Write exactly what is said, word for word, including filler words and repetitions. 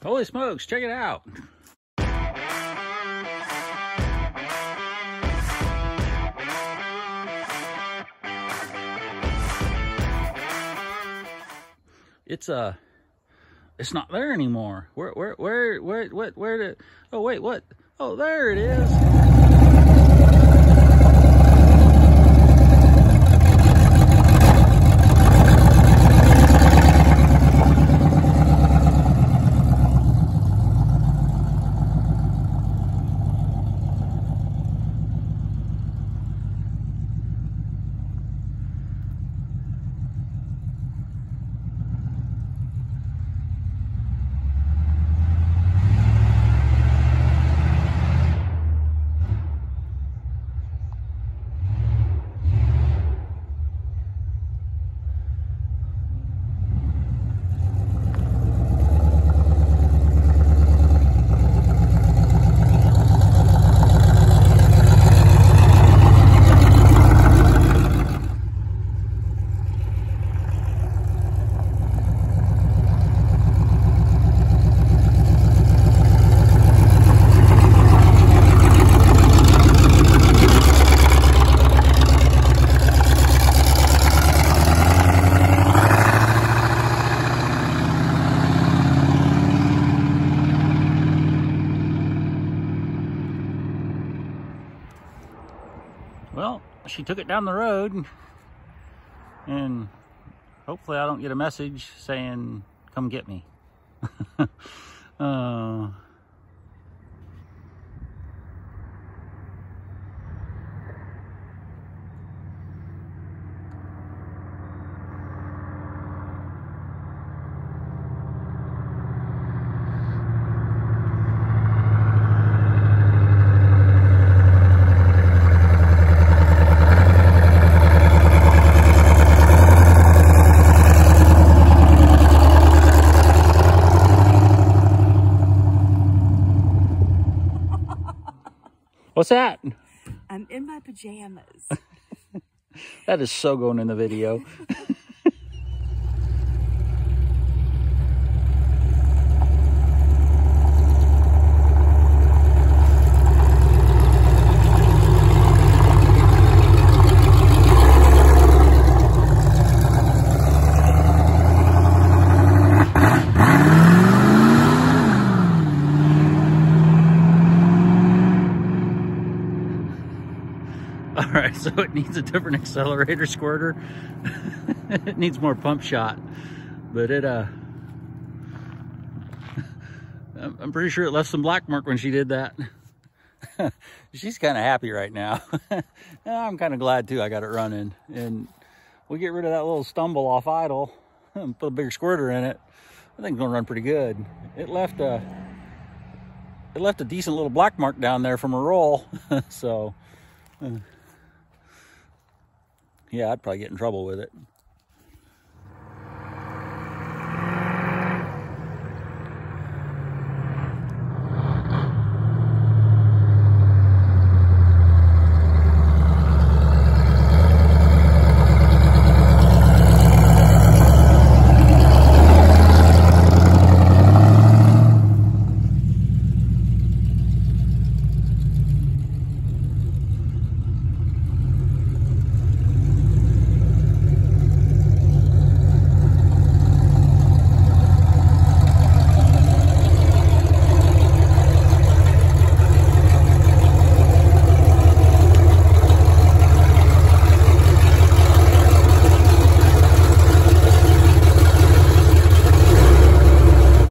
Holy smokes, check it out. It's uh it's not there anymore. Where where where where what where did oh wait, what? Oh, there it is. Well, she took it down the road, and hopefully I don't get a message saying, come get me. uh, What's that? I'm in my pajamas. That is so going in the video. All right, so it needs a different accelerator squirter. It needs more pump shot, but it, uh, I'm pretty sure it left some black mark when she did that. She's kind of happy right now. I'm kind of glad too I got it running, and we'll get rid of that little stumble off idle and put a bigger squirter in it. I think it's gonna run pretty good. It left a, it left a decent little black mark down there from a roll, so. Uh, Yeah, I'd probably get in trouble with it.